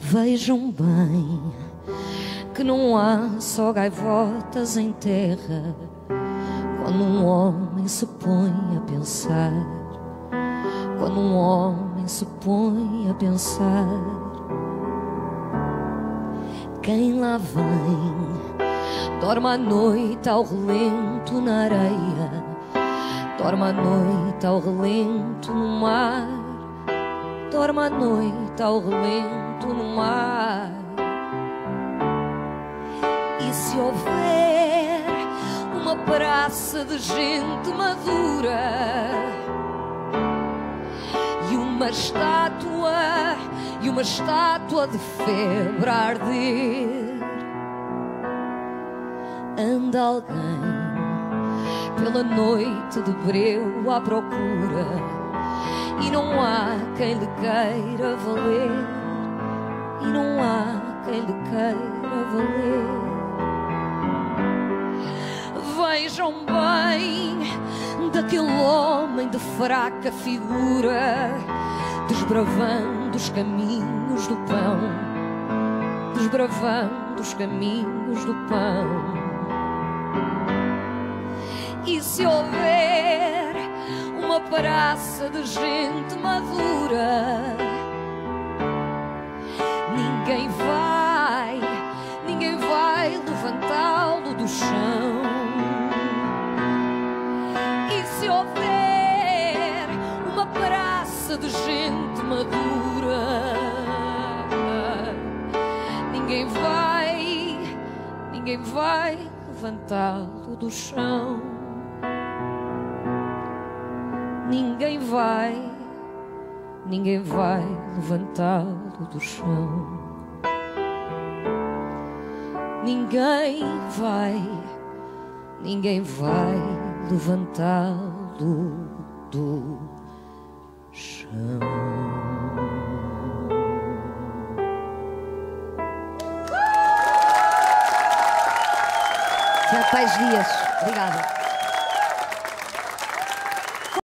Vejam bem que não há só gaivotas em terra. Quando um homem se põe a pensar, quando um homem se põe a pensar, quem lá vem dorme à noite ao relento na areia, dorme à noite ao relento no mar, dorme à noite ao relento no mar. E se houver uma praça de gente madura e uma estátua de febre a arder, anda alguém pela noite de breu à procura e não há quem lhe queira valer, e não há quem lhe queira valer. Vejam bem daquele homem de fraca figura, desbravando os caminhos do pão, desbravando os caminhos do pão. E se houver uma praça de gente madura, ninguém vai levantá-lo do chão. E se houver uma praça de gente madura, ninguém vai levantá-lo do chão. Ninguém vai levantá-lo do chão. Ninguém vai levantá-lo do chão. Tiago Paes Dias, obrigada.